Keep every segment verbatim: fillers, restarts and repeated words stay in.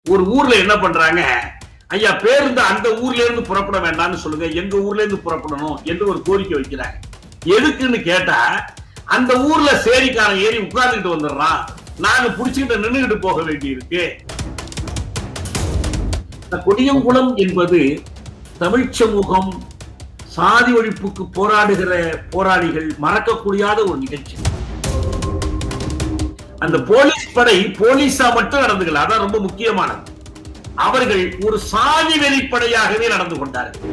ஒரு ஊர்ல என்ன பண்றாங்க, ஐயா பேருந்து அந்த ஊர்ல இருந்து புறப்பட வேண்டாம்னு சொல்லுங்க, எங்க ஊர்ல இருந்து புறப்படணும் என்று ஒரு கோரிக்கை வைக்கிறாங்க. எதுக்குன்னு கேட்டா, அந்த ஊர்ல சேரிக்கான ஏறி உட்கார்ந்துட்டு வந்துடுறான், நாங்க புடிச்சுக்கிட்டு நின்றுகிட்டு போக வேண்டி இருக்கு. கொடியங்குளம் என்பது தமிழ் சமூகம் சாதி ஒழிப்புக்கு போராடுகிற போராளிகள் மறக்கக்கூடியாத ஒரு நிகழ்ச்சி. அந்த போலீஸ் படை போலீஸா மட்டும் நடந்துக்கல, அதான் ரொம்ப முக்கியமானது. அவர்கள் ஒரு சாதி வெளிப்படையாகவே நடந்து கொண்டார்கள்.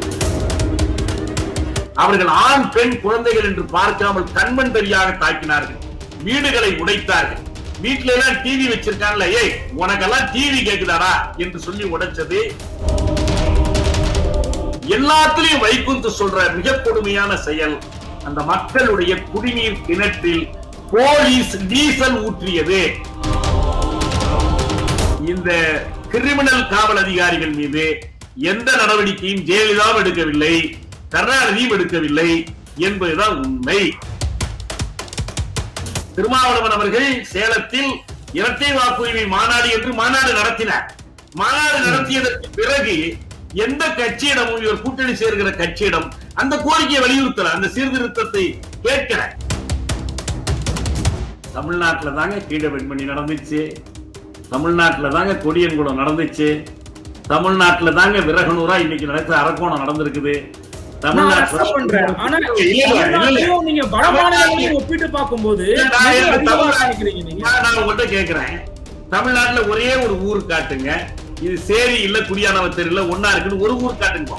அவர்கள் ஆண் பெண் குழந்தைகள் என்று பார்க்காமல் கண்மண் தெரியாக தாக்கினார்கள், வீடுகளை உடைத்தார்கள். வீட்டுல எல்லாம் டிவி வச்சிருக்காங்கல்ல, ஏய் உனக்கெல்லாம் டிவி கேக்குதாடா என்று சொல்லி உடைச்சது. எல்லாத்திலையும் வைகுந்து சொல்ற மிக கொடுமையான செயல், அந்த மக்களுடைய குடிநீர் கிணற்றில் போலீஸ் டீசல் ஊற்றியது. இந்த கிரிமினல் காவல் அதிகாரிகள் மீது எந்த நடவடிக்கையும் ஜெயலலிதாவும் எடுக்கவில்லை, கருணாநிதியும் எடுக்கவில்லை என்பதுதான் உண்மை. திருமாவளவன் அவர்கள் சேலத்தில் இரட்டை வாக்குரிமை மாநாடு என்று மாநாடு நடத்தினார். மாநாடு நடத்தியதற்கு பிறகு எந்த கட்சியிடமும் இவர் கூட்டணி சேர்கிற கட்சியிடம் அந்த கோரிக்கையை வலியுறுத்தல, அந்த சீர்திருத்தத்தை கேட்கல. தமிழ்நாட்டில் தாங்க கீழ வெண்மணி நடந்துச்சு, தமிழ்நாட்டில் தாங்க கொடியங்குளம் நடந்துச்சு, தமிழ்நாட்டில் தாங்க விரகனூரா இன்னைக்கு நடக்கிற அரக்கோணம் நடந்திருக்குது. தமிழ்நாட்டுல ஒரே ஒரு ஊர் காட்டுங்க, இது சேரி இல்ல குடியானவ தெரியல ஒன்னா இருக்குன்னு ஒரு ஊர் காட்டுங்க.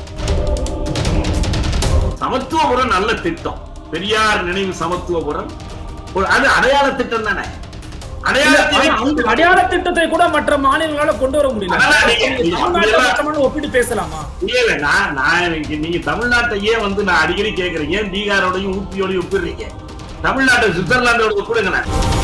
சமத்துவபுரம் நல்ல திட்டம், பெரியார் நினைவு சமத்துவபுரம், அது அடையாள திட்டம் தானே. அடையாள திட்டத்தை கூட மற்ற மாநிலங்களால கொண்டு வர முடியல, ஒப்பிட்டு பேசலாமா? நீங்க தமிழ்நாட்டையே வந்து நான் அடிக்கடி கேட்கிறேன், ஏன் பீகாரோடையும் ஊப்பியோடையும் ஒப்பிடுறீங்க? தமிழ்நாட்டை சுவிட்சர்லாந்தோட ஒப்பிடுங்க.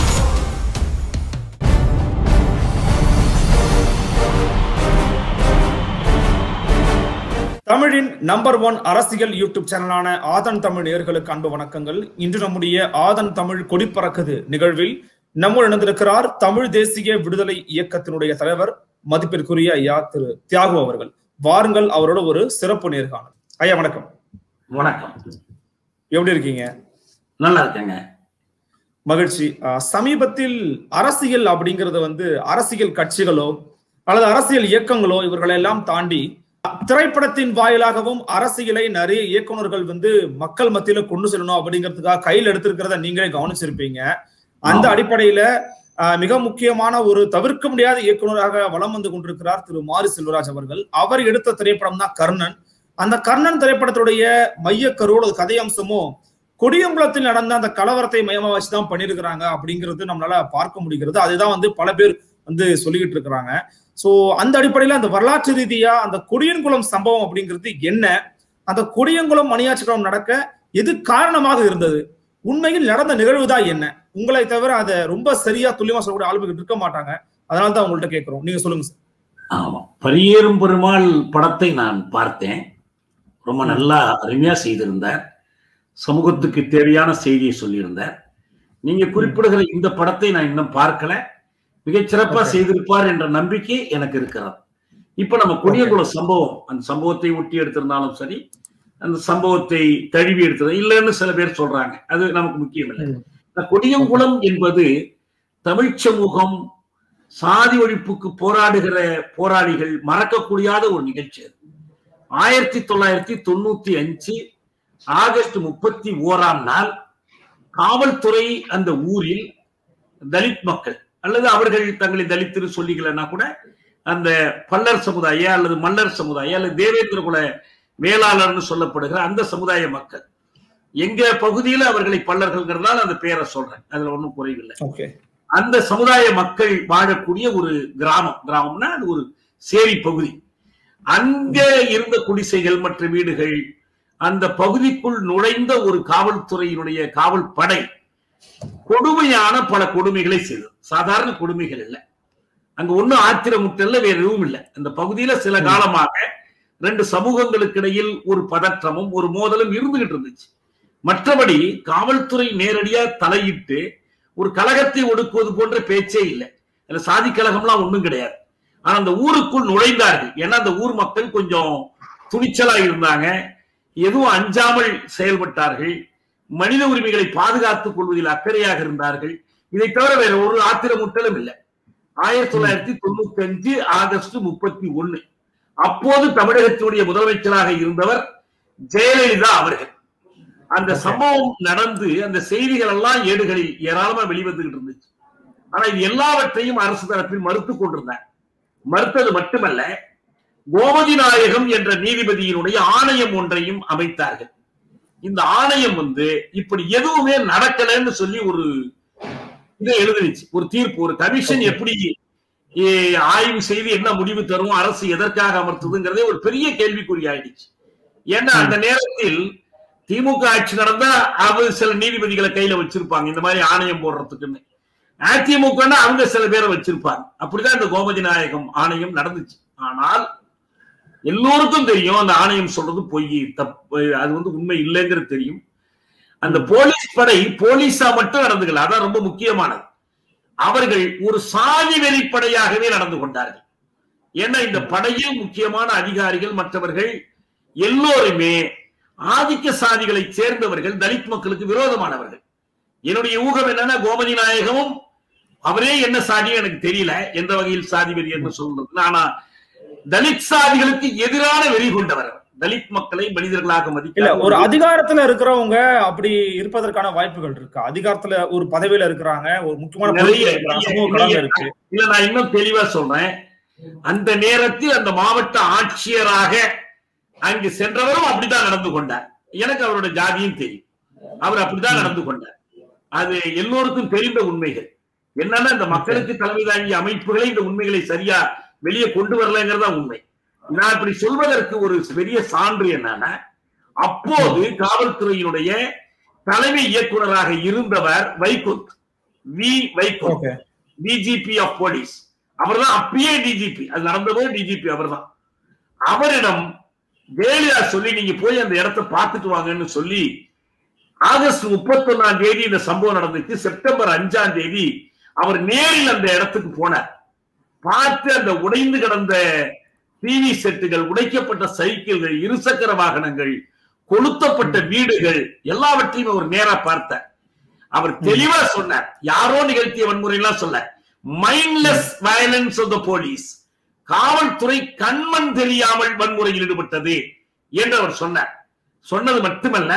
தமிழின் நம்பர் ஒன் அரசியல் யூடியூப் சேனலான ஆதன் தமிழ் நேயர்களுக்கு அன்பு வணக்கங்கள். இன்று நம்முடைய ஆதன் தமிழ் கொடிப்பறக்குது நிகழ்வில் நம்முடன் இணைந்திருக்கிறார் தமிழ் தேசிய விடுதலை இயக்கத்தினுடைய தலைவர் மதிப்பிற்குரிய ஐயா திரு தியாகு அவர்கள். வாருங்கள் அவரோட ஒரு சிறப்பு நேர்காணல். ஐயா வணக்கம். வணக்கம். எப்படி இருக்கீங்க? நல்லா இருக்கேங்க. மகிழ்ச்சி. சமீபத்தில் அரசியல் அப்படிங்கிறது வந்து அரசியல் கட்சிகளோ அல்லது அரசியல் இயக்கங்களோ இவர்களை எல்லாம் தாண்டி திரைப்படத்தின் வாயிலாகவும் அரசியலை நிறைய இயக்குநர்கள் வந்து மக்கள் மத்தியில கொண்டு செல்லணும் அப்படிங்கிறதுக்காக கையில் எடுத்திருக்கிறத நீங்களே கவனிச்சிருப்பீங்க. அந்த அடிப்படையில மிக முக்கியமான ஒரு தவிர்க்க முடியாத இயக்குநராக வலம் வந்து கொண்டிருக்கிறார் திரு மாரி செல்வராஜ் அவர்கள். அவர் எடுத்த திரைப்படம் தான் கர்ணன். அந்த கர்ணன் திரைப்படத்துடைய மைய கருவோட கதையம்சமோ கொடியங்குளத்தில் நடந்த அந்த கலவரத்தை மையமா வச்சுதான் பண்ணிருக்கிறாங்க அப்படிங்கிறது நம்மளால பார்க்க முடிகிறது. அதுதான் வந்து பல பேர் வந்து சொல்லிக்கிட்டு இருக்கிறாங்க. சோ அந்த அடிப்படையில அந்த வரலாற்று ரீதியா அந்த கொடியங்குளம் சம்பவம் அப்படிங்கிறது என்ன, அந்த கொடியங்குளம் மணியாட்சிக்குளம் நடக்க எது காரணமாக இருந்தது, உண்மையில் நடந்த நிகழ்வுதான் என்ன? உங்களை தவிர அதை ரொம்ப சரியா துல்லியமா சொல்லக்கூடிய ஆளுமைகள் இருக்க மாட்டாங்க, அதனால தான் உங்கள்கிட்ட கேட்கிறோம். நீங்க சொல்லுங்க சார். ஆமா, பரியேறும் பெருமாள் படத்தை நான் பார்த்தேன். ரொம்ப நல்லா அருமையா செய்திருந்தார், சமூகத்துக்கு தேவையான செய்தியை சொல்லியிருந்தார். நீங்க குறிப்பிடுகிற இந்த படத்தை நான் இன்னும் பார்க்கல, மிகச் சிறப்பா செய்திருப்பார் என்ற நம்பிக்கை எனக்கு இருக்கிறது. இப்ப நம்ம கொடியங்குளம் சம்பவம், அந்த சம்பவத்தை ஒட்டி எடுத்திருந்தாலும் சரி, அந்த சம்பவத்தை தழுவி எடுத்தது இல்லைன்னு சில பேர் சொல்றாங்க, அது நமக்கு முக்கியம் இல்லை. கொடியங்குளம் என்பது தமிழ் சமூகம் சாதி ஒழிப்புக்கு போராடுகிற போராளிகள் மறக்கக்கூடியாத ஒரு நிகழ்ச்சி. ஆயிரத்தி தொள்ளாயிரத்தி தொண்ணூத்தி அஞ்சு ஆகஸ்ட் முப்பத்தி ஓராம் நாள் காவல்துறை அந்த ஊரில் தலித் மக்கள் அல்லது அவர்கள் தங்களை தலித்து சொல்லிக்கலன்னா கூட அந்த பல்லர் சமுதாய அல்லது மன்னர் சமுதாய அல்லது தேவேந்திர குல வேளாளர்னு சொல்லப்படுகிற அந்த சமுதாய மக்கள், எங்க பகுதியில அவர்களை பல்லர்கள்ங்கிறதால அந்த பேரை சொல்றேன், அதுல ஒன்றும் குறைவில்லை. அந்த சமுதாய மக்கள் வாழக்கூடிய ஒரு கிராமம், கிராமம்னா அது ஒரு சேரி பகுதி. அங்க இருந்த குடிசைகள் மற்ற வீடுகள், அந்த பகுதிக்குள் நுழைந்த ஒரு காவல்துறையினுடைய காவல் படை கொடுமையான பல கொடுமைகளை செய்தது. சாதாரண கொடுமைகள் இல்லை, அங்க ஒன்னும் ஆத்திரமுட்டல்ல, வேற எதுவும் இல்லை. அந்த பகுதியில சில காலமாக ரெண்டு சமூகங்களுக்கு இடையில் ஒரு பதற்றமும் ஒரு மோதலும் இருந்துகிட்டு இருந்துச்சு. மற்றபடி காவல்துறை நேரடியா தலையிட்டு ஒரு கலகத்தை ஒடுக்குவது போன்ற பேச்சே இல்லை. சாதி கலகம்லாம் ஒண்ணும் கிடையாது. ஆனா அந்த ஊருக்குள் நுழைந்தார்கள். ஏன்னா அந்த ஊர் மக்கள் கொஞ்சம் துணிச்சலா இருந்தாங்க, எதுவும் அஞ்சாமல் செயல்பட்டார்கள், மனித உரிமைகளை பாதுகாத்துக் கொள்வதில் அக்கறையாக இருந்தார்கள். இதை தவிர வேற ஒரு ஆத்திரமுட்டலும் இல்லை. ஆயிரத்தி தொள்ளாயிரத்தி தொண்ணூத்தி அஞ்சு ஆகஸ்ட் முப்பத்தி ஒண்ணு அப்போது தமிழகத்தினுடைய முதலமைச்சராக இருந்தவர் ஜெயலலிதா அவர்கள். அந்த சம்பவம் நடந்து அந்த செய்திகள் எல்லாம் ஏடுகளில் ஏராளமா வெளிவந்துகிட்டு இருந்துச்சு. ஆனா இது எல்லாவற்றையும் அரசு தரப்பில் மறுத்துக் கொண்டிருந்தார். மறுத்தது மட்டுமல்ல, கோமதி நாயகம் என்ற நீதிபதியினுடைய ஆணையம் ஒன்றையும் அமைத்தார்கள். இந்த ஆணையம் வந்து இப்படி எதுவுமே நடக்கலன்னு சொல்லி ஒரு இதை எழுதிச்சு, ஒரு தீர்ப்பு, ஒரு கமிஷன் எப்படி ஆய்வு செய்து என்ன முடிவு தரும், அரசு எதற்காக அமர்த்துதுங்கிறதே ஒரு பெரிய கேள்விக்குறி ஆயிடுச்சு. ஏன்னா அந்த நேரத்தில் திமுக ஆட்சி நடந்தா அவங்க சில நீதிபதிகளை கையில வச்சிருப்பாங்க இந்த மாதிரி ஆணையம் போடுறதுக்குன்னு, அதிமுக அவங்க சில பேரை வச்சிருப்பாங்க. அப்படிதான் இந்த கோமதி நாயகம் ஆணையம் நடந்துச்சு. ஆனால் எல்லோருக்கும் தெரியும் அந்த ஆணையம் சொல்றது பொய், தப்பு, அது வந்து உண்மை இல்லைங்கிறது தெரியும். அந்த போலீஸ் படை போலீஸா மட்டும் நடந்துக்கல, அதான் ரொம்ப முக்கியமானது. அவர்கள் ஒரு சாதி வெறிப்படையாகவே நடந்து கொண்டார்கள். ஏன்னா இந்த படையில் முக்கியமான அதிகாரிகள் மற்றவர்கள் எல்லோருமே ஆதிக்க சாதிகளை சேர்ந்தவர்கள், தலித் மக்களுக்கு விரோதமானவர்கள். என்னுடைய ஊகம் என்னன்னா, கோமதி நாயகமும் அவரே என்ன சாதியோ எனக்கு தெரியல, எந்த வகையில் சாதி வெறி என்று சொல்றது, ஆனா தலித் சாதிகளுக்கு எதிரான வெறி கொண்டவர், தலித் மக்களை மனிதர்களாக மதிக்கல. ஒரு அதிகாரத்துல இருக்கிறவங்க அப்படி இருப்பதற்கான வாய்ப்புகள் இருக்கு. அதிகாரத்துல ஒரு பதவியில இருக்கிறாங்க, ஒரு முக்கியமான இருக்கு. இல்ல நான் இன்னும் தெளிவா சொல்றேன், அந்த நேரத்தில் அந்த மாவட்ட ஆட்சியராக அங்கு சென்றவரும் அப்படித்தான் நடந்து கொண்டார். எனக்கு அவரோட ஜாதியும் தெரியும், அவர் அப்படித்தான் நடந்து கொண்டார். அது எல்லோருக்கும் தெரிந்த உண்மைகள். என்னன்னா இந்த மக்களுக்கு தலைமை தாங்கிய அமைப்புகளை இந்த உண்மைகளை சரியா வெளியே கொண்டு வரலங்கிறதா உண்மை. நான் இப்படி சொல்வதற்கு ஒரு பெரிய சான்று என்னன்னா, அப்போது காவல்துறையினுடைய தலைமை இயக்குநராக இருந்தவர் Vaikunth, V Vaikunth, DGP of police. அவர் தான் அப்பயே டிஜிபி, அது நடந்தபோது டிஜிபி அவர் தான். அவரிடம் ஜெயலலிதா சொல்லி நீங்க போய் அந்த இடத்தை பார்த்துட்டு வாங்கன்னு சொல்லி, ஆகஸ்ட் முப்பத்தி ஒன்னாம் தேதி இந்த சம்பவம் நடந்துச்சு. செப்டம்பர் அஞ்சாம் தேதி அவர் நேரில் அந்த இடத்துக்கு போனார். பார்த்து அந்த உடைந்து கிடந்த டிவி செட்டுகள், உடைக்கப்பட்ட சைக்கிள்கள், இருசக்கர வாகனங்கள், கொளுத்தப்பட்ட வீடுகள் எல்லாவற்றையும் அவர் நேரா பார்த்தார். அவர் தெளிவா சொன்னார், யாரோ நிகழ்த்திய வன்முறை எல்லாம் சொல்ல, mindless violence of the police, காவல்துறை கண்மண் தெரியாமல் வன்முறையில் ஈடுபட்டது என்று அவர் சொன்னார். சொன்னது மட்டுமல்ல,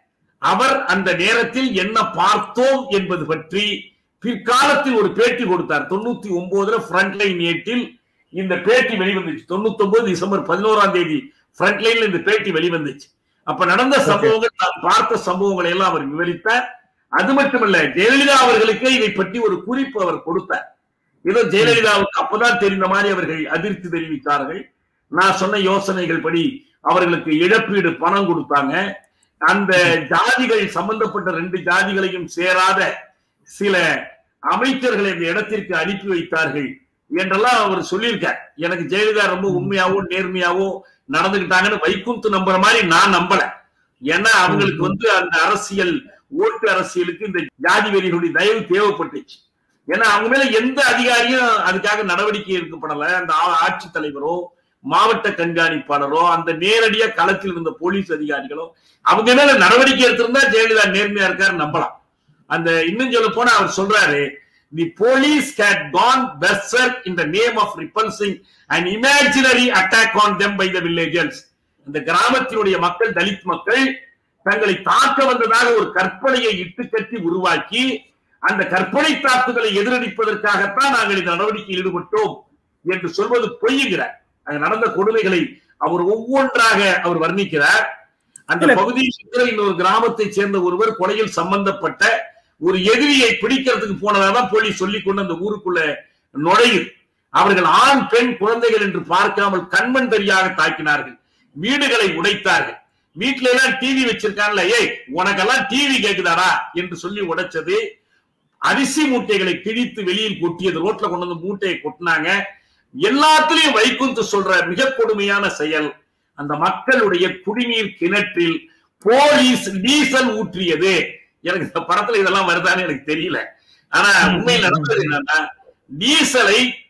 அவர் அந்த நேரத்தில் என்ன பார்த்தோம் என்பது பற்றி பிற்காலத்தில் ஒரு பேட்டி கொடுத்தார். தொண்ணூத்தி ஒன்பதுல ஃப்ரண்ட்லைன் ஏட்டில் இந்த பேட்டி வெளிவந்துச்சு. தொண்ணூத்தி ஒன்பது டிசம்பர் பதினோராம் தேதி ஃப்ரண்ட்லைன்ல இந்த பேட்டி வெளிவந்துச்சு. அப்ப நடந்த சம்பவங்கள், நான் பார்த்த சம்பவங்களை எல்லாம் அவர் விவரித்தார். அது மட்டுமல்ல, ஜெயலலிதா அவர்களுக்கு இதை பற்றி ஒரு குறிப்பு அவர் கொடுத்தார். ஏதோ ஜெயலலிதாவுக்கு அப்பதான் தெரிந்த மாதிரி அவர்கள் அதிர்ச்சி தெரிவித்தார்கள். நான் சொன்ன யோசனைகள் படி அவர்களுக்கு இழப்பீடு பணம் கொடுத்தாங்க. அந்த ஜாதிகள் சம்பந்தப்பட்ட ரெண்டு ஜாதிகளையும் சேராத சில அமைச்சர்களை இந்த இடத்திற்கு அனுப்பி வைத்தார்கள் என்றெல்லாம் அவர் சொல்லியிருக்கார். எனக்கு ஜெயலலிதா ரொம்ப உண்மையாவோ நேர்மையாவோ நடந்துகிட்டாங்கன்னு வைகுந்த் நம்புற மாதிரி நான் நம்பல. ஏன்னா அவங்களுக்கு வந்து அந்த அரசியல், ஓட்டு அரசியலுக்கு இந்த ஜாதி வெறிகளுடைய தயவு தேவைப்பட்டுச்சு. ஏன்னா அவங்க மேல எந்த அதிகாரியும் அதுக்காக நடவடிக்கை எடுக்கப்படல. அந்த ஆட்சி தலைவரோ மாவட்ட கண்காணிப்பாளரோ அந்த நேரடியா களத்தில் இருந்த போலீஸ் அதிகாரிகளோ அவங்க மேல நடவடிக்கை எடுத்திருந்தா ஜெயலலிதா நேர்மையா இருக்காரு நம்பலாம். அந்த இன்னும் சொல்ல போனா அவர் சொல்றாரு, the police had gone berserk in the name of repulsing an imaginary attack on them by the villagers. இந்த கிராமத்தினுடைய மக்கள், தலித் மக்கள் தங்களை தாக்க வந்ததாக ஒரு கற்பனையை இட்டு கட்டி உருவாக்கி அந்த கற்பனை தாக்குதலை எதிரொலிப்பதற்காகத்தான் நாங்கள் இந்த நடவடிக்கையில் ஈடுபட்டோம் என்று சொல்வது பொய்யுகிறார். அங்க நடந்த கொடுமைகளை அவர் ஒவ்வொன்றாக அவர் வர்ணிக்கிறார். அந்த பகுதியில் இன்னொரு கிராமத்தை சேர்ந்த ஒருவர் கொலையில் சம்பந்தப்பட்ட ஒரு எதிரியை பிடிக்கிறதுக்கு போனதான் போலீஸ் சொல்லிக் கொண்டு அந்த ஊருக்குள்ள நுழையுது. அவர்கள் ஆண் பெண் குழந்தைகள் என்று பார்க்காமல் கண்மண் தெரியாக தாக்கினார்கள், வீடுகளை உடைத்தார்கள். வீட்டுல எல்லாம் டிவி வச்சிருக்காங்கல்ல, ஏய் உனக்கெல்லாம் டிவி கேக்குதாடா என்று சொல்லி உடைச்சது. அரிசி மூட்டைகளை கிழித்து வெளியில் கொட்டியது, ரோட்ல கொண்டு வந்து மூட்டையை கொட்டினாங்க. எல்லாத்திலையும் வைகுந்த் சொல்ற மிக கொடுமையான செயல், அந்த மக்களுடைய குடிநீர் கிணற்றில் போலீஸ் டீசல் ஊற்றியது. எனக்கு இந்த படத்துல இதெல்லாம் வருதான்னு எனக்கு தெரியல. ஆனா உண்மையில் நடந்தது என்னன்னா, டீசலை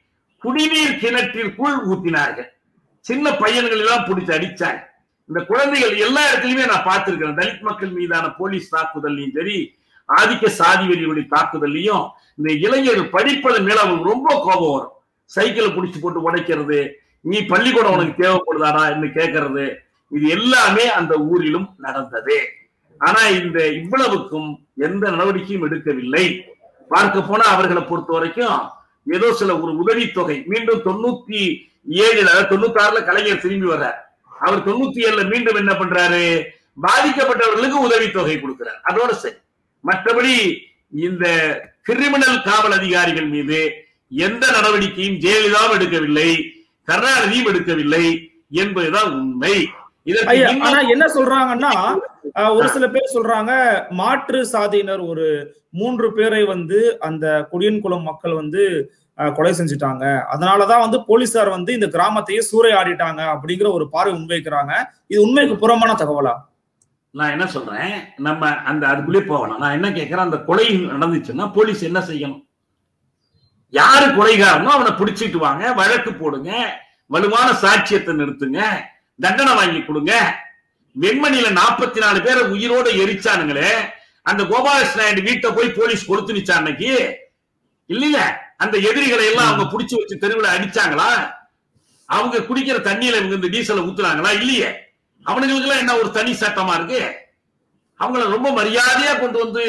குடிநீர் கிணற்றிற்குள் ஊத்தினார்கள். சின்ன பையன்கள் எல்லாம் பிடிச்சு அடிச்சாங்க. இந்த குழந்தைகள் எல்லா இடத்துலயுமே நான் பார்த்திருக்கிறேன். தலித் மக்கள் மீதான போலீஸ் தாக்குதல்லையும் சரி, ஆதிக்க சாதி வெறியுடைய தாக்குதல்லையும் இந்த இளைஞர்கள் படிப்பதன் மேல அவங்களுக்கு ரொம்ப கோபம் வரும். சைக்கிளை பிடிச்சு போட்டு உடைக்கிறது, நீ பள்ளிக்கூடம் உனக்கு தேவைப்படுதாடா என்று கேட்கறது, இது எல்லாமே அந்த ஊரிலும் நடந்தது. ஆனா இந்த இவ்வளவுக்கும் எந்த நடவடிக்கையும் எடுக்கவில்லை. பார்க்க போனா அவர்களை பொறுத்த வரைக்கும் ஏதோ சில ஒரு உதவித்தொகை, மீண்டும் தொண்ணூத்தி ஏழுல தொண்ணூத்தி ஆறுல கலைஞர் திரும்பி வர்றார். அவர் தொண்ணூத்தி ஏழுல மீண்டும் என்ன பண்றாரு, பாதிக்கப்பட்டவர்களுக்கு உதவித்தொகை கொடுக்கிறார். அதோட சரி. மற்றபடி இந்த கிரிமினல் காவல் அதிகாரிகள் மீது எந்த நடவடிக்கையும் ஜெயலலிதாவும் எடுக்கவில்லை, கருணாநிதியும் எடுக்கவில்லை என்பதுதான் உண்மை. ஆனா என்ன சொல்றாங்கன்னா, ஒரு சில பேர் சொல்றாங்க மாற்று சாதியினர் ஒரு மூன்று பேரை வந்து அந்த கொடியன்குளம் மக்கள் வந்து கொலை செஞ்சுட்டாங்க, அதனாலதான் வந்து போலீசார் வந்து இந்த கிராமத்தையே சூறையாடிட்டாங்க அப்படிங்கிற ஒரு பார்வை முன்வைக்கிறாங்க. இது உண்மைக்கு புறமான தகவலா? நான் என்ன சொல்றேன், நம்ம அந்த அதுக்குள்ளே போகலாம். நான் என்ன கேட்கிறேன், அந்த கொலை நடந்துச்சுன்னா போலீஸ் என்ன செய்யணும்? யாரு கொலைகாரனோ அவனை பிடிச்சிட்டு வாங்க, வழக்கு போடுங்க, வலுவான சாட்சியத்தை நிறுத்துங்க, தண்டனை வாங்கி கொடுங்க. வெண்மணியில நாற்பத்தி நாலு பேரை உயிரோட எரிச்சானுங்களே, அந்த கோபாலகிருஷ்ண நாயுடு வீட்டை போய் போலீஸ் கொடுத்து நிச்சா அன்னைக்கு இல்லைங்க. அந்த எதிரிகளை எல்லாம் அவங்க புடிச்சு வச்சு தெருவில் அடிச்சாங்களா? அவங்க குடிக்கிற தண்ணியில இவங்க இந்த டீசலை ஊத்துறாங்களா? இல்லையே. அவனுங்களுக்கு எல்லாம் என்ன ஒரு தனி சட்டமா இருக்கு? அவங்கள ரொம்ப மரியாதையா கொண்டு வந்து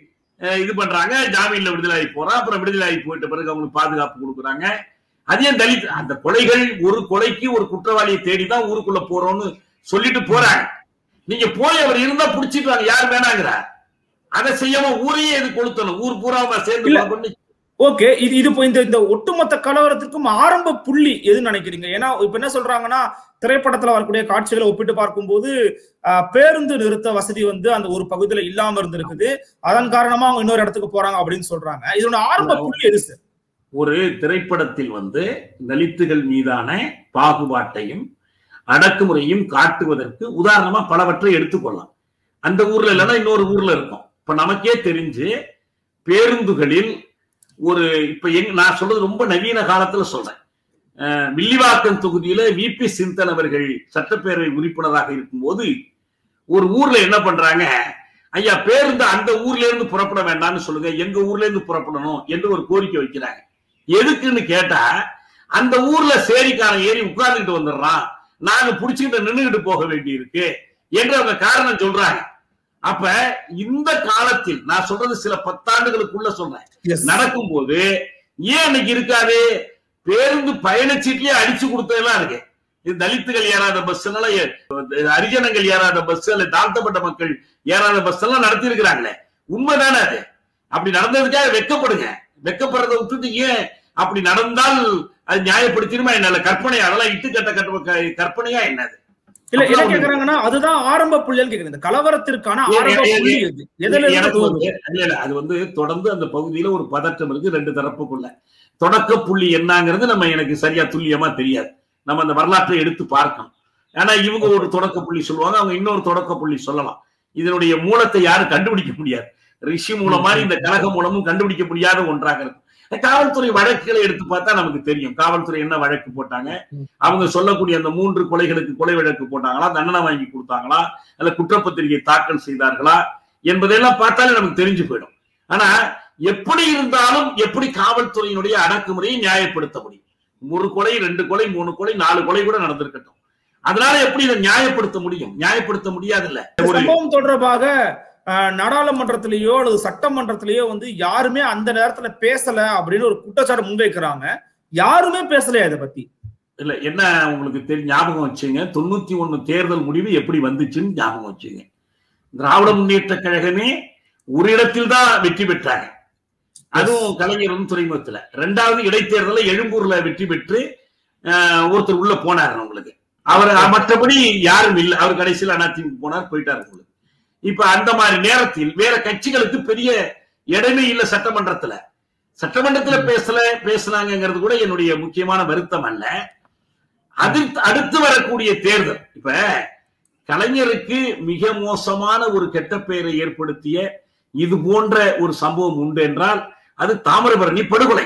இது பண்றாங்க, ஜாமீன்ல விடுதலை ஆகி போறான், அப்புறம் விடுதலை ஆகி போயிட்ட பிறகு அவங்களுக்கு பாதுகாப்பு கொடுக்குறாங்க. அதே தலித் அந்த கொலைகள், ஒரு கொலைக்கு ஒரு குற்றவாளியை தேடிதான் ஊருக்குள்ள போறோம்னு சொல்லிட்டு போறாங்க. நீங்க போய் அவர் இருந்தா புடிச்சிட்டு வாங்க, யார் வேணாங்கிற அதை செய்யாம ஊரையே இது கொளுத்தணும், ஊர் பூரா சேர்ந்து. ஓகே, இது இது இந்த இந்த ஒட்டுமொத்த கலவரத்துக்கும் ஆரம்ப புள்ளி எதுன்னு நினைக்கிறீங்க? ஏன்னா இப்ப என்ன சொல்றாங்கன்னா, திரைப்படத்துல வரக்கூடிய காட்சிகளை ஒப்பிட்டு பார்க்கும்போது பேருந்து நிறுத்த வசதி வந்து அந்த ஒரு பகுதியில இல்லாம இருந்திருக்குது, அதன் காரணமா அவங்க இன்னொரு இடத்துக்கு போறாங்க அப்படின்னு சொல்றாங்க. இதோட ஆரம்ப புள்ளி எது சார்? ஒரு திரைப்படத்தில் வந்து தலித்துகள் மீதான பாகுபாட்டையும் அடக்குமுறையும் காட்டுவதற்கு உதாரணமா பலவற்றை எடுத்துக்கொள்ளலாம். அந்த ஊர்ல இல்லைன்னா இன்னொரு ஊர்ல இருக்கும். இப்ப நமக்கே தெரிஞ்சு பேருந்துகளில் ஒரு இப்ப எங்க நான் சொல்றது ரொம்ப நவீன காலத்துல சொல்றேன். வில்லிவாக்கம் தொகுதியில வி பி சிந்தன் அவர்கள் சட்டப்பேரவை உறுப்பினராக இருக்கும்போது ஒரு ஊர்ல என்ன பண்றாங்க, ஐயா பேருந்து அந்த ஊர்ல இருந்து புறப்பட வேண்டாம்னு சொல்லுங்க, எங்க ஊர்ல இருந்து புறப்படணும் என்று ஒரு கோரிக்கை வைக்கிறாங்க. எதுக்குன்னு கேட்டா, அந்த ஊர்ல சேரிக்காரன் ஏறி உட்கார்ந்துட்டு வந்துடுறான், நாங்க புடிச்சுக்கிட்டு நின்றுகிட்டு போக வேண்டி இருக்கு என்று அவங்க காரணம் சொல்றாங்க. அப்ப இந்த காலத்தில் நான் சொல்றது சில பத்தாண்டுகளுக்குள்ள சொல்றேன், நடக்கும் போது ஏன் இன்னைக்கு இருக்காது? பேருந்து பயணச்சீட்லயே அடிச்சு கொடுத்ததெல்லாம் இருக்கு. இது தலித்துகள் ஏறாத பஸ், ஹரிஜனங்கள் ஏறாத பஸ், அல்ல தாழ்த்தப்பட்ட மக்கள் ஏறாத பஸ் எல்லாம் நடத்தி இருக்கிறாங்களே, உண்மைதானே? அது அப்படி நடந்ததுக்காக வெக்கப்படுங்க. வெக்கப்படுறதை விட்டுட்டு ஏன் அப்படி நடந்தால் அது நியாயப்படுத்திடுமா என்ன? கற்பனை, அதெல்லாம் இட்டு கட்ட கட்ட கற்பனையா என்னது? இல்ல என்ன கேக்குறாங்கன்னா, அதுதான் ஆரம்ப புள்ளின்னு கேக்குறேன். இந்த கலவரத்திற்கான ஆரம்ப புள்ளி எது? எதுல இருந்து? இல்ல அது வந்து தொடர்ந்து அந்த பகுதியில ஒரு பதற்றம் இருக்கு ரெண்டு தரப்புக்குள்ள. தொடக்க புள்ளி என்னங்கிறது நம்ம எனக்கு சரியா துல்லியமா தெரியாது. நம்ம அந்த வரலாற்றை எடுத்து பார்க்கணும். ஆனா இவங்க ஒரு தொடக்க புள்ளி சொல்லுவாங்க, அவங்க இன்னொரு தொடக்க புள்ளி சொல்லலாம். இதனுடைய மூலத்தை யாரும் கண்டுபிடிக்க முடியாது. ரிஷி மூலம் மாதிரி இந்த கழக மூலமும் கண்டுபிடிக்க முடியாத ஒன்றாக இருக்கும். காவல்துறை வழக்குகளை எடுத்து பார்த்தா நமக்கு தெரியும், காவல்துறை என்ன வழக்கு போட்டாங்க, அவங்க சொல்லக்கூடிய அந்த மூன்று கொலைகளுக்கு கொலை வழக்கு போட்டாங்களா, தண்டனை வாங்கி கொடுத்தாங்களா, அல்ல குற்றப்பத்திரிகை தாக்கல் செய்தார்களா என்பதெல்லாம் பார்த்தாலே நமக்கு தெரிஞ்சு போயிடும். ஆனா எப்படி இருந்தாலும் எப்படி காவல்துறையினுடைய அடக்குமுறையை நியாயப்படுத்த முடியும்? ஒரு கொலை, ரெண்டு கொலை, மூணு கொலை, நாலு கொலை கூட நடந்திருக்கட்டும். அதனால எப்படி இதை நியாயப்படுத்த முடியும்? நியாயப்படுத்த முடியாதுல்ல. சம்பவம் தொடர்பாக நாடாளுமன்றத்திலேயோ அல்லது சட்டமன்றத்திலேயோ வந்து யாருமே அந்த நேரத்துல பேசல அப்படின்னு ஒரு குற்றச்சாட்டு முன்வைக்கிறாங்க. யாருமே பேசலையா இதை பத்தி? இல்ல என்ன உங்களுக்கு தெரியும், ஞாபகம் வச்சுங்க, தொண்ணூத்தி ஒண்ணு தேர்தல் முடிவு எப்படி வந்துச்சுன்னு ஞாபகம் வச்சுங்க. திராவிட முன்னேற்ற கழகமே ஒரு இடத்தில் தான் வெற்றி பெற்றாங்க, அதுவும் கலைஞர் துறைமுகத்துல. ரெண்டாவது இடைத்தேர்தல எழும்பூர்ல வெற்றி பெற்று ஒருத்தர் உள்ள போனார் உங்களுக்கு. அவர் மற்றபடி யாரும் இல்லை, அவர் கடைசியில் அதிமுக போனார், போயிட்டார் உங்களுக்கு. இப்ப அந்த மாதிரி நேரத்தில் வேற கட்சிகளுக்கு பெரிய இடமே இல்லை சட்டமன்றத்துல. சட்டமன்றத்துல பேசல பேசினாங்கிறது கூட என்னுடைய முக்கியமான வருத்தம் அல்ல. அடுத்து அடுத்து வரக்கூடிய தேர்தல், இப்ப கலைஞருக்கு மிக மோசமான ஒரு கெட்ட பெயரை ஏற்படுத்திய இது போன்ற ஒரு சம்பவம் உண்டு என்றால் அது தாமிரபரணி படுகொலை.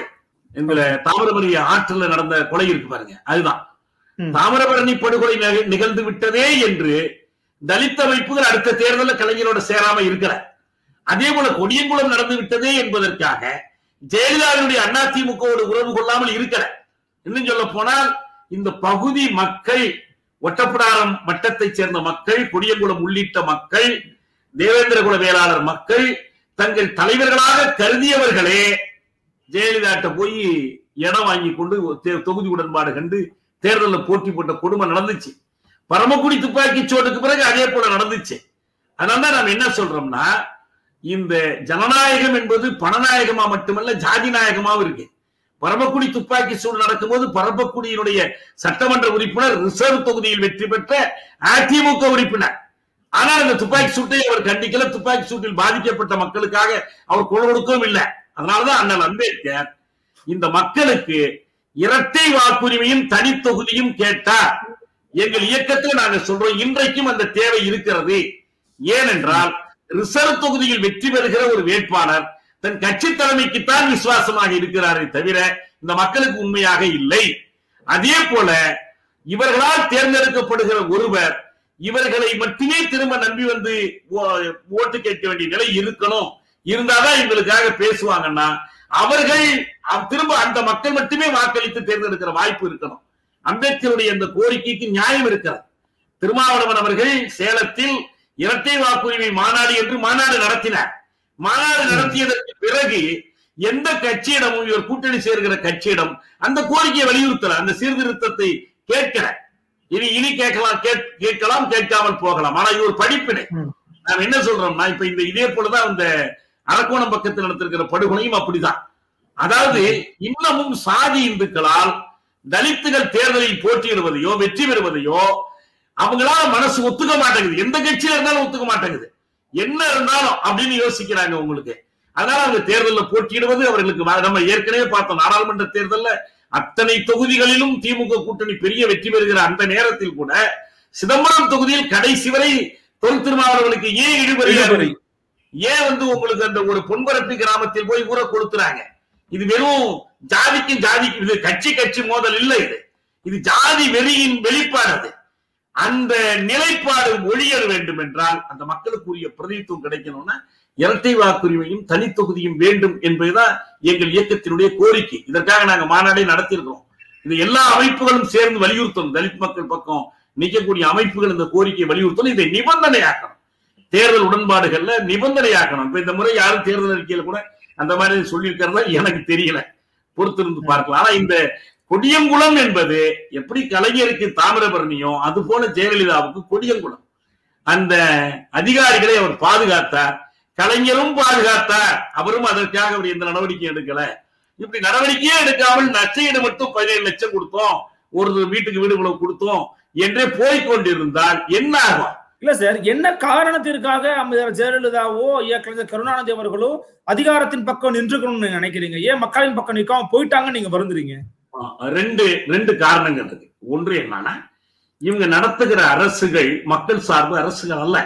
இந்த தாமிரபரணி ஆற்றுல நடந்த கொலை இருக்கு பாருங்க, அதுதான் தாமிரபரணி படுகொலை நிகழ்ந்து விட்டதே என்று தலித் அமைப்புகள் அடுத்த தேர்தலில் கலைஞரோட சேராம இருக்கிற. அதே போல கொடியங்குளம் நடந்து விட்டதே என்பதற்காக ஜெயலலிதாவுடைய அதிமுகவோடு உறவு கொள்ளாமல் இருக்கிற. இன்னும் சொல்ல போனால் இந்த பகுதி மக்கள், ஒட்டப்பிடாரம் வட்டத்தை சேர்ந்த மக்கள், கொடியங்குளம் உள்ளிட்ட மக்கள், தேவேந்திரகுல வேளாளர் மக்கள் தங்கள் தலைவர்களாக கருதியவர்களே ஜெயலலிதாட்ட போய் இடம் வாங்கி கொண்டு தொகுதி உடன்பாடு கண்டு தேர்தலில் போட்டி போட்ட கொடுமை நடந்துச்சு. பரமக்குடி துப்பாக்கி சோட்டுக்கு பிறகு அதே போல நடந்துச்சு. அதனால நாம் என்ன சொல்றோம்னா, இந்த ஜனநாயகம் என்பது பணநாயகமா மட்டுமல்ல ஜாதி நாயகமாவும் இருக்கு. பரமக்குடி துப்பாக்கி சூடு நடக்கும்போது பரமக்குடியினுடைய சட்டமன்ற உறுப்பினர் ரிசர்வ் தொகுதியில் வெற்றி பெற்ற அதிமுக உறுப்பினர். ஆனால் அந்த துப்பாக்கி சூட்டை அவர் கண்டிக்கல. துப்பாக்கி சூட்டில் பாதிக்கப்பட்ட மக்களுக்காக அவர் குரல் கொடுக்கவும் இல்லை. அதனாலதான் அண்ணல் அம்பேத்கர் இந்த மக்களுக்கு இரட்டை வாக்குரிமையும் தனி தொகுதியும் கேட்டார். எங்கள் இயக்கத்தில் நாங்கள் சொல்றோம், இன்றைக்கும் அந்த தேவை இருக்கிறது. ஏனென்றால் ரிசர்வ் தொகுதியில் வெற்றி பெறுகிற ஒரு வேட்பாளர் தன் கட்சி தலைமைக்குத்தான் விசுவாசமாக இருக்கிறாரே தவிர இந்த மக்களுக்கு உண்மையாக இல்லை. அதே போல இவர்களால் தேர்ந்தெடுக்கப்படுகிற ஒருவர் இவர்களை மட்டுமே திரும்ப நம்பி வந்து ஓட்டு கேட்க வேண்டிய நிலை இருக்கணும். இருந்தாதான் எங்களுக்காக பேசுவாங்கன்னா அவர்கள் திரும்ப அந்த மக்கள் மட்டுமே வாக்களித்து தேர்ந்தெடுக்கிற வாய்ப்பு இருக்கணும். அம்பேத்கருடைய இந்த கோரிக்கைக்கு நியாயம் இருக்கிறது. திருமாவளவன் அவர்கள் சேலத்தில் இரட்டை வாக்குரிமை மாநாடு என்று மாநாடு நடத்தினார். மாநாடு நடத்தியதற்கு பிறகு எந்த கட்சியிடமும் இவர் கூட்டணி சேர்கிற கட்சியிடம் அந்த கோரிக்கையை வலியுறுத்தல, அந்த சீர்திருத்தத்தை கேட்கிற. இனி இனி கேட்கலாம் கேட்கலாம் கேட்காமல் போகலாம். ஆனா இது ஒரு படிப்பினை. நாம் என்ன சொல்றோம்னா, இப்ப இந்த இதே போலதான் இந்த அரக்கோணம் பக்கத்தில் நடத்திருக்கிற படுகொலையும் அப்படிதான். அதாவது இன்னமும் சாதி இந்துக்களால் தலித்துகள் தேர்தலில் போட்டியிடுவதையோ வெற்றி பெறுவதையோ அவங்களால மனசு ஒத்துக்க மாட்டேங்குது. எந்த கட்சியில இருந்தாலும் ஒத்துக்க மாட்டேங்குது. என்ன இருந்தாலும் அப்படின்னு யோசிக்கிறாங்க உங்களுக்கு. அதனால அவங்க தேர்தலில் போட்டியிடுவது அவர்களுக்கு, நம்ம ஏற்கனவே பார்த்தோம் நாடாளுமன்ற தேர்தலில் அத்தனை தொகுதிகளிலும் திமுக கூட்டணி பெரிய வெற்றி பெறுகிற அந்த நேரத்தில் கூட சிதம்பரம் தொகுதியில் கடைசி வரை தொல் திருமாவளவனுக்கு ஏன் இழுபறி, ஏன் வந்து உங்களுக்கு அந்த ஒரு பொன்பரப்பி கிராமத்தில் போய் ஊற கொளுத்துறாங்க. இது வெறும் ஜாதிக்கும் ஜாதிக்கும், இது கட்சி கட்சி மோதல் இல்லை, இது இது ஜாதி வெறியின் வெளிப்பாடு. அந்த நிலைப்பாடு ஒழிய வேண்டும் என்றால் அந்த மக்களுக்குரிய பிரதிநிதித்துவம் கிடைக்கணும்னா இரட்டை வாக்குரிமையும் தனி தொகுதியும் வேண்டும் என்பதுதான் எங்கள் இயக்கத்தினுடைய கோரிக்கை. இதற்காக நாங்க மாநாடை நடத்தியிருக்கிறோம். இந்த எல்லா அமைப்புகளும் சேர்ந்து வலியுறுத்தணும். தலித் மக்கள் பக்கம் நிற்கக்கூடிய அமைப்புகள் இந்த கோரிக்கையை வலியுறுத்தணும். இதை நிபந்தனையாக்கணும். தேர்தல் உடன்பாடுகள்ல நிபந்தனையாக்கணும். இப்ப இந்த முறை யாரும் தேர்தல் அறிக்கையில கூட அந்த மாதிரி சொல்லியிருக்கிறதா எனக்கு தெரியல, பொறுத்திருந்து பார்க்கலாம். ஆனா இந்த கொடியங்குளம் என்பது எப்படி கலைஞருக்கு தாமிரபரணியும் அது போல ஜெயலலிதாவுக்கு கொடியங்குளம். அந்த அதிகாரிகளை அவர் பாதுகாத்தார், கலைஞரும் பாதுகாத்தார். அவரும் அதற்காக அவர் எந்த நடவடிக்கை எடுக்கல. இப்படி நடவடிக்கையே எடுக்காமல் நச்சையிட மட்டும் பதினேழு லட்சம் கொடுத்தோம், ஒரு வீட்டுக்கு வீடு இவ்வளவு கொடுத்தோம் என்றே போய்கொண்டிருந்தால் என்ன ஆகும்? இல்ல சார், என்ன காரணத்திற்காக அம்மையார் ஜெயலலிதாவோ கலைஞர் கருணாநிதி அவர்களோ அதிகாரத்தின் பக்கம் நின்றுக்கணும்னு நினைக்கிறீங்க? ஏன் மக்களின் பக்கம் நிற்காம போயிட்டாங்கன்னு நீங்க வருந்துறீங்க? ரெண்டு ரெண்டு காரணங்கள் இருக்கு. ஒன்று என்னன்னா, இவங்க நடத்துகிற அரசுகள் மக்கள் சார்பு அரசுகள் அல்ல.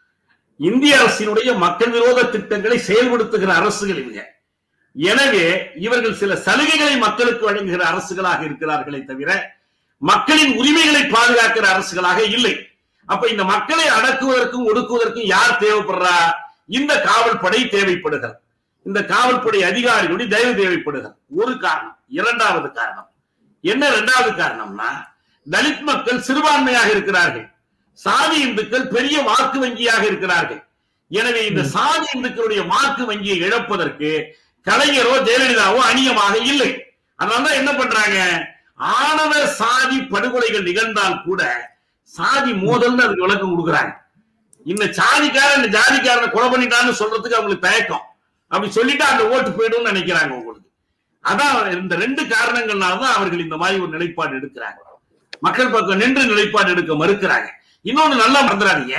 இந்திய அரசினுடைய மக்கள் விரோத திட்டங்களை செயல்படுத்துகிற அரசுகள் இவங்க. எனவே இவர்கள் சில சலுகைகளை மக்களுக்கு வழங்குகிற அரசுகளாக இருக்கிறார்களே தவிர மக்களின் உரிமைகளை பாதுகாக்கிற அரசுகளாக இல்லை. அப்ப இந்த மக்களை அடக்குவதற்கும் ஒடுக்குவதற்கும் யார் தேவைப்படுறா? இந்த காவல்படை தேவைப்படுகிறது. இந்த காவல்படை அதிகாரிகளுடைய தயவு தேவைப்படுகிறது. ஒரு காரணம். இரண்டாவது காரணம் என்ன? இரண்டாவது காரணம்னா, தலித் மக்கள் சிறுபான்மையாக இருக்கிறார்கள், சாதி இந்துக்கள் பெரிய வாக்கு வங்கியாக இருக்கிறார்கள். எனவே இந்த சாதி இந்துக்களுடைய வாக்கு வங்கியை இழப்பதற்கு கலைஞரோ ஜெயலலிதாவோ அணியமாக இல்லை. அதனாலதான் என்ன பண்றாங்க, ஆணவ சாதி படுகொலைகள் நிகழ்ந்தால் கூட சாதி மோதல் அதுக்கு விளக்கம் கொடுக்குறாங்க. இந்த சாதிக்காரன் இந்த ஜாதிக்காரனை கொலை பண்ணிட்டான்னு சொல்றதுக்கு அவங்களுக்கு தயக்கம். அப்படி சொல்லிட்டு அந்த ஓட்டு போயிடும் நினைக்கிறாங்க உங்களுக்கு. அதான் இந்த ரெண்டு காரணங்கள்னால்தான் அவர்கள் இந்த மாதிரி ஒரு நிலைப்பாடு எடுக்கிறாங்க. மக்கள் பக்கம் நின்று நிலைப்பாடு எடுக்க மறுக்கிறாங்க. இன்னொன்னு நல்லா மறந்துடாதீங்க,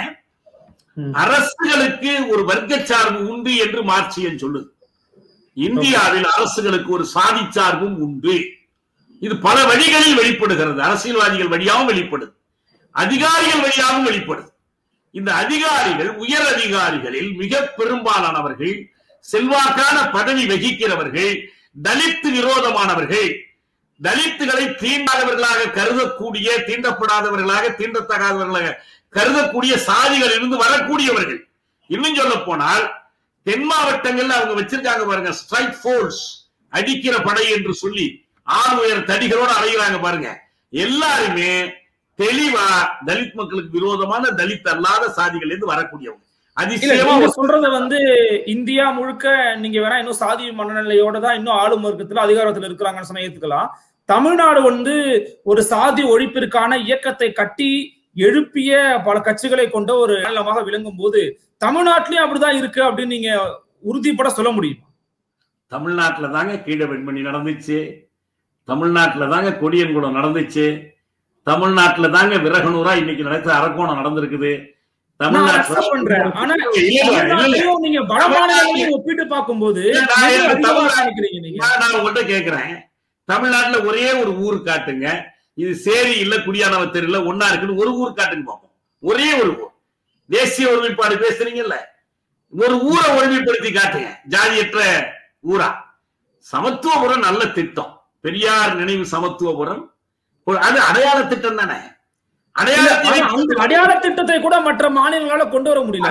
அரசுகளுக்கு ஒரு வர்க்க சார்பு உண்டு என்று மார்க்சியம் சொல்லுது. இந்தியாவில் அரசுகளுக்கு ஒரு சாதி சார்பும் உண்டு. இது பல வழிகளில் வெளிப்படுகிறது. அரசியல்வாதிகள் வழியாகவும் வெளிப்படுது, அதிகாரிகள் வழியாகவும் வெளிப்படுது. இந்த அதிகாரிகள், உயர் அதிகாரிகளில் மிக பெரும்பாலானவர்கள், செல்வாக்கான பதவி வகிக்கிறவர்கள் தலித் விரோதமானவர்கள், தலித்துகளை தீண்டாதவர்களாக கருதக்கூடிய, தீண்டப்படாதவர்களாக, தீண்டத்தகாதவர்களாக கருதக்கூடிய சாதிகள் இருந்து வரக்கூடியவர்கள். இன்னும் சொல்ல போனால் தென் மாவட்டங்கள்ல அவங்க வச்சிருக்காங்க பாருங்க, ஸ்ட்ரைக் போர்ஸ், அடிக்கிற படை என்று சொல்லி ஆறு உயர் தடிகளோடு அலைகிறாங்க பாருங்க. எல்லாருமே தெளிவா தலித் மக்களுக்கு விரோதமான, தலித் அல்லாத சாதிகள் இருந்து வரக்கூடியவங்க. அதிசயமா சொல்றத வந்து இந்தியா முழுக்க நீங்க வேணா இன்னும் சாதி மனநிலையோட தான் இன்னும் ஆளும் வர்க்கத்துல அதிகாரத்துல இருக்கிறாங்கன்னு சொன்னா ஏத்துக்கலாம். தமிழ்நாடு வந்து ஒரு சாதி ஒழிப்பிற்கான இயக்கத்தை கட்டி எழுப்பிய பல கட்சிகளை கொண்ட ஒரு மாநிலமாக விளங்கும் போது தமிழ்நாட்டிலயும் அப்படிதான் இருக்கு அப்படின்னு நீங்க உறுதிப்பட சொல்ல முடியுமா? தமிழ்நாட்டுல தாங்க கீழ வெண்மணி நடந்துச்சு, தமிழ்நாட்டுல தாங்க கொடியன்குளம் நடந்துச்சு, தமிழ்நாட்டுல தாங்க விரகனூரா இன்னைக்கு நடத்த அரக்கோணம் நடந்திருக்குது. ஒப்பிட்டு பார்க்கும்போது நான் உங்கள்கிட்ட கேட்கிறேன், தமிழ்நாட்டுல ஒரே ஒரு ஊர் காட்டுங்க, இது சேரி இல்ல குடியானவ தெரியல ஒன்னா இருக்குன்னு ஒரு ஊர் காட்டுங்க பார்ப்போம். ஒரே ஒரு ஊர். தேசிய ஒருமைப்பாடு பேசுறீங்கல்ல, ஒரு ஊரை ஒருமைப்படுத்தி காட்டுங்க, ஜாதியற்ற ஊரா. சமத்துவபுரம் நல்ல திட்டம், பெரியார் நினைவு சமத்துவபுரம், அது அடையாள திட்டம் தானே. அடையாள திட்டத்தை கூட மற்ற மாநிலங்களால கொண்டு வர முடியல.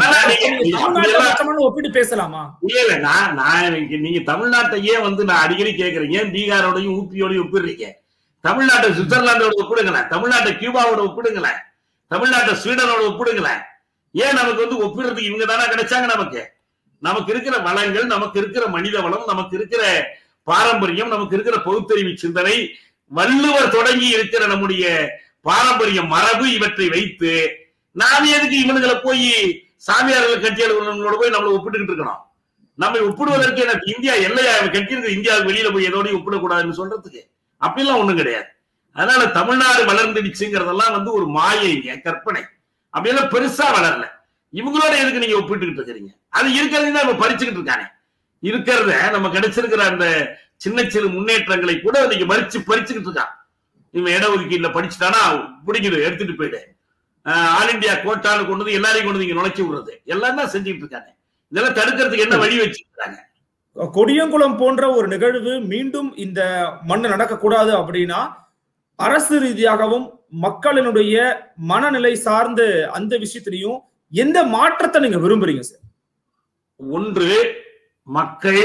ஒப்பிட்டு பேசலாமா? இல்ல, நான் நான் நீங்க தமிழ்நாட்டையே வந்து நான் அடிக்கடி கேட்கிறேன், ஏன் பீகாரோடையும் ஊபியோடையும் ஒப்பிடுறீங்க? தமிழ்நாட்டை சுவிட்சர்லாந்தோட ஒப்பிடுங்களேன், தமிழ்நாட்டை கியூபாவோட ஒப்பிடுங்களேன், தமிழ்நாட்டை ஸ்வீடனோட ஒப்பிடுங்களேன். ஏன் நமக்கு வந்து ஒப்பிடுறதுக்கு இவங்க தானே கிடைச்சாங்க? நமக்கு நமக்கு இருக்கிற வளங்கள், நமக்கு இருக்கிற மனித வளம், நமக்கு இருக்கிற பாரம்பரியம், நமக்கு இருக்கிற பகுத்தறிவு சிந்தனை, வள்ளுவர் தொடங்கி இருக்கிற நம்முடைய பாரம்பரிய மரபு, இவற்றை வைத்து நாம் எதுக்கு இவனுங்களை போய் சாமியார்கள் கட்சியாளர்களோட போய் நம்மளை ஒப்பிட்டுக்கிட்டு இருக்கணும்? நம்ம ஒப்பிடுவதற்கு எனக்கு இந்தியா எல்லையா கட்சி இருக்கு, இந்தியாவுக்கு வெளியில போய் எதோடையும் ஒப்பிடக்கூடாதுன்னு சொல்றதுக்கு அப்படிலாம் ஒண்ணும் கிடையாது. அதனால தமிழ்நாடு வளர்ந்துடுச்சுங்கிறதெல்லாம் வந்து ஒரு மாயைங்க, கற்பனை. அப்படியெல்லாம் பெருசா வளரல. இவங்களோட எதுக்கு நீங்க ஒப்பிட்டுக்கிட்டு இருக்கிறீங்க? அது இருக்கிறது நம்ம பறிச்சுக்கிட்டு இருக்கானே. இருக்கிறத நம்ம கிடைச்சிருக்கிற அந்த சின்ன சிறு முன்னேற்றங்களை கூட நீங்க மறிச்சு பறிச்சுக்கிட்டு இருக்கான். இவன் இடஒதுக்கீடுல படிச்சுட்டானா பிடிக்குது, எடுத்துட்டு போயிடு, ஆல் இண்டியா கோட்டான்னு கொண்டு வந்து எல்லாரையும் கொண்டு நீங்க நுழைச்சி விடுறது எல்லாம் தான் செஞ்சுட்டு இருக்காங்க. இதெல்லாம் தடுக்கிறதுக்கு என்ன வழி வச்சிருக்காங்க? கொடியங்குளம் போன்ற ஒரு நிகழ்வு மீண்டும் இந்த மண்ணு நடக்கக்கூடாது அப்படின்னா அரசு ரீதியாகவும் மக்களினுடைய மனநிலை சார்ந்த அந்த விஷயத்திலையும் எந்த மாற்றத்தை நீங்க விரும்புறீங்க சார்? ஒன்று, மக்கள்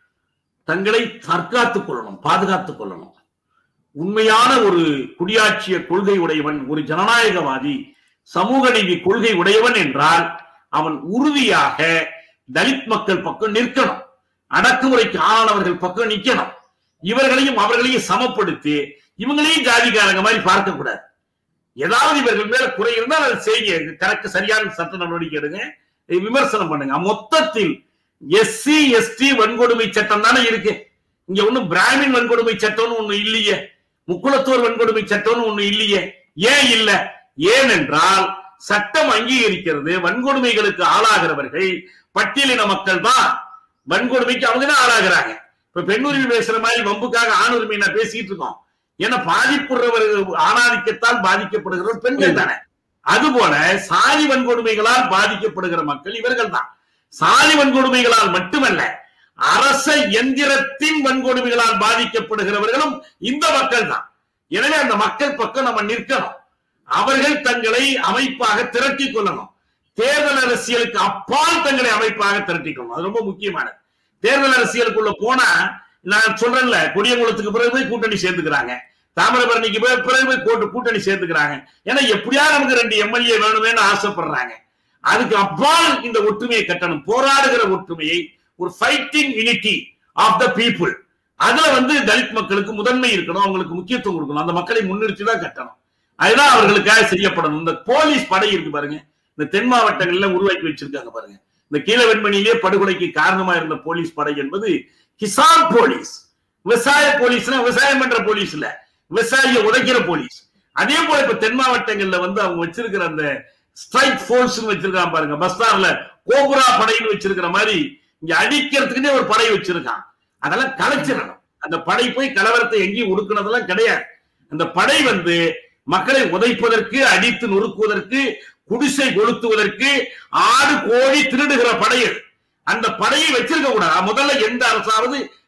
தங்களை தற்காத்துக் கொள்ளணும், பாதுகாத்துக் கொள்ளணும். உண்மையான ஒரு குடியாட்சிய கொள்கை உடையவன், ஒரு ஜனநாயகவாதி, சமூக நீதி கொள்கை உடையவன் என்றால் அவன் உறுதியாக தலித் மக்கள் பக்கம் நிற்கணும், அடக்குமுறைக்கு ஆளானவர்கள் பக்கம் நிற்கணும். இவர்களையும் அவர்களையும் சமப்படுத்தி இவங்களையும் ஜாதிக்காரங்க மாதிரி பார்க்க கூடாது. ஏதாவது இவர்கள் மேல குறை இருந்தால் அதை செய்ய கரெக்ட், சரியான சட்ட நடவடிக்கை எடுங்க, விமர்சனம் பண்ணுங்க. மொத்தத்தில் எஸ்சி எஸ்டி வன்கொடுமை சட்டம் தானே இருக்கு. இங்க ஒண்ணும் பிராமின் வன்கொடுமை சட்டம்னு ஒண்ணு இல்லையே, முக்குளத்தோர் வன்கொடுமை சட்டம்னு ஒண்ணு இல்லையே. ஏன் இல்ல? ஏனென்றால் சட்டம் அங்கீகரிக்கிறது, வன்கொடுமைகளுக்கு ஆளாகிறவர்கள் பட்டியலின மக்கள் தான் வன்கொடுமைக்கு அவங்க தான் ஆளாகிறாங்க. இப்ப பெண்ணுரிமை பேசுற மாதிரி வம்புக்காக ஆணுரிமை நான் பேசிட்டு இருக்கோம். ஏன்னா பாதிப்புறவர்கள் ஆணாதிக்கத்தால் பாதிக்கப்படுகிறவர் பெண்கள் தானே. அதுபோல சாதி வன்கொடுமைகளால் பாதிக்கப்படுகிற மக்கள் இவர்கள் தான். சாதி வன்கொடுமைகளால் மட்டுமல்ல, அரச எந்திரத்தின் வன்கொடுமைகளால் பாதிக்கப்படுகிறவர்களும் இந்த மக்கள் தான். எனவே அந்த மக்கள் பக்கம் நம்ம நிற்கணும். அவர்கள் தங்களை அமைப்பாக திரட்டிக் கொள்ளணும். தேர்தல் அரசியலுக்கு அப்பால் தங்களை அமைப்பாக திரட்டிக் கொள்ளணும். அது ரொம்ப முக்கியமானது. தேர்தல் அரசியலுக்குள்ள போனா நான் சொல்றேன்ல, கொடியங்குளத்துக்கு பிறகு போய் கூட்டணி சேர்த்துக்கிறாங்க, தாமிரபரணிக்கு பிறகு போய் கூட்டணி சேர்த்துக்கிறாங்க. ஏன்னா எப்படியாவது நமக்கு ரெண்டு எம்எல்ஏ வேணுமேனு ஆசைப்படுறாங்க. அதுக்கு அப்பால் இந்த ஒற்றுமையை கட்டணும், போராடுகிற ஒற்றுமையை, ஒரு fighting unity of the people. அதுல வந்து தலித் மக்களுக்கு முதன்மை இருக்கணும், அவங்களுக்கு முக்கியத்துவம் கொடுக்கணும், அந்த மக்களை முன்னிறுத்தி தான் கட்டணும். அதுதான் அவர்களுக்காக செய்யப்படணும். இந்த போலீஸ் படை இருக்கு பாருங்க, இந்த தென் மாவட்டங்கள்ல உருவாக்கி வச்சிருக்காங்க பாருங்க. இந்த கீழவெண்மணியிலே படுகொலைக்கு காரணமா இருந்த போலீஸ் படை என்பது கிசான் போலீஸ். விவசாய போலீஸ்னா விவசாயம் பண்ற போலீஸ் இல்ல, விவசாயியை உதைக்கிற போலீஸ். அதே போல இப்ப தென் மாவட்டங்கள்ல வந்து அவங்க வச்சிருக்கிற அந்த ஸ்ட்ரைக் போர்ஸ் வச்சிருக்கான் பாருங்க, பஸ்தார்ல கோபுரா படைன்னு வச்சிருக்கிற மாதிரி இங்க அடிக்கிறதுக்குன்னே ஒரு படை வச்சிருக்கான். அதெல்லாம் கலைச்சிடணும். அந்த படை போய் கலவரத்தை எங்கேயும் ஒடுக்குனதெல்லாம் கிடையாது. அந்த படை வந்து மக்களை உதைப்பதற்கு, அடித்து நொறுக்குவதற்கு, குடிசை கொளுத்துவதற்கு, ஆடு கோழி திருடுகிற படை. அந்த படையை வச்சிருக்க கூடாது. முதல்ல எந்த அரசாவது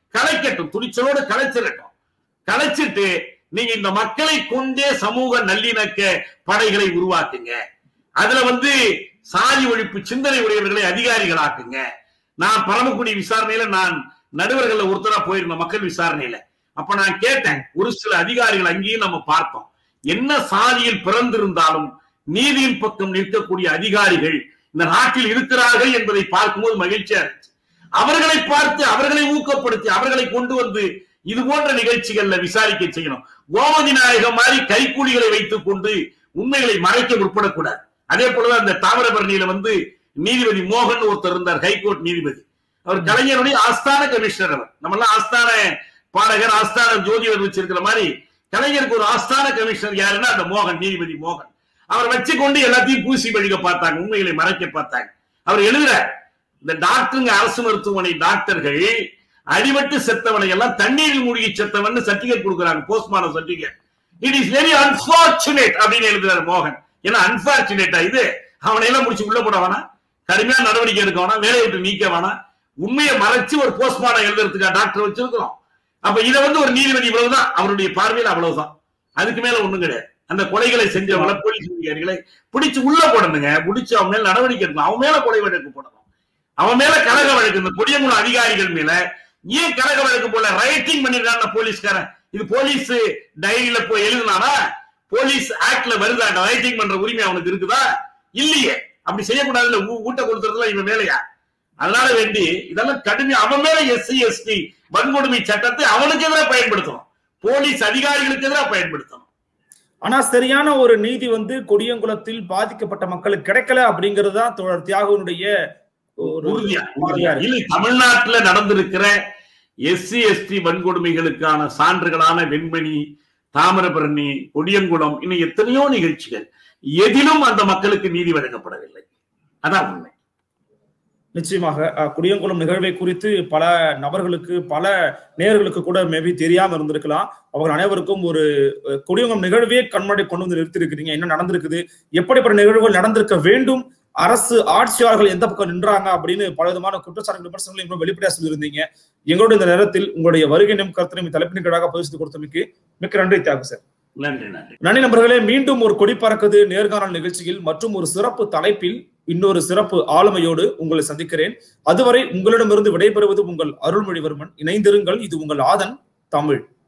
கலைக்கட்டும், துணிச்சலோடு கலைச்சிடட்டும். கலைச்சிட்டு நீங்க இந்த மக்களை கொண்டே சமூக நல்லிணக்க படைகளை உருவாக்குங்க. அதுல வந்து சாதி ஒழிப்பு சிந்தனை உடையவர்களை அதிகாரிகளாக்குங்க. நான் பரமக்குடி விசாரணையில நான் நடுவர்கள் ஒருத்தரா போயிருந்தேன் மக்கள் விசாரணையில. அப்ப நான் கேட்டேன், ஒரு சில அதிகாரிகள் அங்கேயும் நம்ம பார்த்தோம், என்ன சாதியில் பிறந்திருந்தாலும் நீதியின் பக்கம் நிற்கக்கூடிய அதிகாரிகள் இந்த நாட்டில் இருக்கிறார்கள் என்பதை பார்க்கும்போது மகிழ்ச்சியா இருந்துச்சு. அவர்களை பார்த்து அவர்களை ஊக்கப்படுத்தி அவர்களை கொண்டு வந்து இது போன்ற நிகழ்ச்சிகள்ல விசாரிக்க செய்யணும். கோமதி நாயகம் மாதிரி கைக்கூலிகளை வைத்துக் கொண்டு உண்மைகளை மறைக்க முற்படக்கூடாது. அதே போலதான் அந்த தாமிரபரணியில வந்து நீதிபதி மோகன் ஒருத்தர் இருந்தார், ஹைகோர்ட் நீதிபதி. அவர் கலைஞருடைய ஆஸ்தான கமிஷனர். அவர் நம்ம எல்லாம் ஆஸ்தான பாடகர் ஆஸ்தான ஜோதிவர் வச்சிருக்கிற மாதிரி கலைஞருக்கு ஒரு ஆஸ்தான கமிஷனர் யாருன்னா அந்த மோகன், நீதிபதி மோகன். அவர் வச்சு கொண்டு எல்லாத்தையும் பூசி பழிக்க பார்த்தாங்க, உண்மைகளை மறைக்க பார்த்தாங்க. அவர் எழுதுற இந்த டாக்டருங்க அரசு மருத்துவமனை டாக்டர்கள் அடிபட்டு செத்தவனை எல்லாம் தண்ணீரில் மூழ்கி செத்தவன் சர்டிபிகேட் கொடுக்குறாங்க, postmortem certificate. It is very unfortunate அப்படின்னு எழுதுறாரு மோகன். ஏன்னா அன்பார்ச்சுனேட்டா இது, அவனை எல்லாம் முடிச்சு உள்ள போட வேணா, கடுமையான நடவடிக்கை எடுக்க வேணா, வேலையை விட்டு நீக்க வேணா, உண்மையை மறைச்சு ஒரு போஸ்ட்மார்டம் எழுதுறதுக்காக டாக்டர் வச்சிருக்கிறோம். அப்ப இதை வந்து ஒரு நீதிபதி இவ்வளவுதான், அவருடைய பார்வையில் அவ்வளவுதான், அதுக்கு மேல ஒண்ணும் கிடையாது. அந்த கொலைகளை செஞ்சவங்கள போலீஸ் அதிகாரிகளை பிடிச்சு உள்ள போடணுங்க, பிடிச்சு அவன் மேல நடவடிக்கை எடுக்கணும், அவன் மேல கொலை வழக்கு போடணும், அவன் மேல கழக வழக்கு. இந்த கொடியங்குளம் அதிகாரிகள் மேல ஏன் கழக வழக்கு போல ரைட்டிங் பண்ணிருக்காங்க போலீஸ்காரன்? இது போலீஸ் டைரியில போய் எழுதினானா? போலீஸ் ஆக்ட்ல வருதா ரைட்டிங் பண்ற உரிமை அவனுக்கு இருக்குதா? இல்லையே. அப்படி செய்யக்கூடாதுல, ஊட்ட கொடுத்துறதுல இவன் வேலையா? அதனால வேண்டி இதெல்லாம் கடுமை, அவன் மேல எஸ்சி எஸ்டி வன்கொடுமை சட்டத்தை அவனுக்கு எதிராக பயன்படுத்தணும், போலீஸ் அதிகாரிகளுக்கு எதிராக பயன்படுத்தணும். ஆனா சரியான ஒரு நீதி வந்து கொடியங்குளத்தில் பாதிக்கப்பட்ட மக்களுக்கு கிடைக்கல அப்படிங்கிறது தான் தோழர் தியாகனுடைய உறுதியா. இல்லை, தமிழ்நாட்டுல நடந்திருக்கிற எஸ்சி எஸ்டி வன்கொடுமைகளுக்கான சான்றுகளான வெண்மணி, தாமிரபரணி, கொடியங்குளம், இன்னும் எத்தனையோ நிகழ்ச்சிகள், எதிலும் அந்த மக்களுக்கு நீதி வழங்கப்படவில்லை. அதான் உண்மை. நிச்சயமாக கொடியங்குளம் நிகழ்வை குறித்து பல நபர்களுக்கு பல நேயர்களுக்கு கூட மேபி தெரியாம இருந்திருக்கலாம். அவர்கள் அனைவருக்கும் ஒரு கொடியங்குளம் நிகழ்வே கண்மடை கொண்டு வந்து நிறுத்திருக்கிறீங்க. என்ன நடந்திருக்குது, எப்படிப்பட்ட நிகழ்வுகள் நடந்திருக்க வேண்டும், அரசு ஆட்சியாளர்கள் எந்த பக்கம் நின்றாங்க அப்படின்னு பல விதமான குற்றச்சாட்டு விமர்சனங்களை வெளிப்படையா சொல்லியிருந்தீங்க. எங்களோட இந்த நேரத்தில் உங்களுடைய வருகை நம் கருத்தினை தலைப்பின் கீழாக பதிவு கொடுத்தமைக்கு மிக்க நன்றி தியாகு சார். நன்றி நன்றி நன்றி நண்பர்களே. மீண்டும் ஒரு கொடி பறக்குது நேர்காணல் நிகழ்ச்சியில் மற்றும் ஒரு சிறப்பு தலைப்பில் இன்னொரு சிறப்பு ஆளுமையோடு உங்களை சந்திக்கிறேன். அதுவரை உங்களிடமிருந்து விடைபெறுவது உங்கள் அருள்மொழிவர்மன். இணைந்திருங்கள். இது உங்கள் ஆதன் தமிழ்.